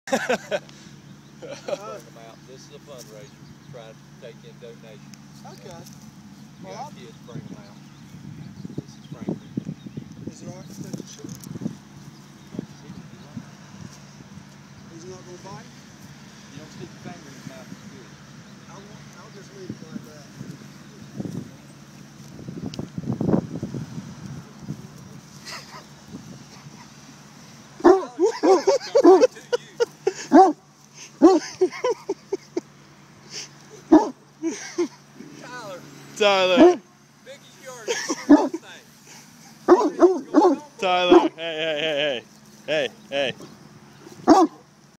This is a fundraiser. Trying to take in donations. Okay. Well, got kids, bring them out. This is Franklin. Is it all right to take the shot? He's not going to bite? You don't stick your finger in his mouth. It's good. I'll just leave it like that. Tyler. Biggest yard. Tyler. Hey.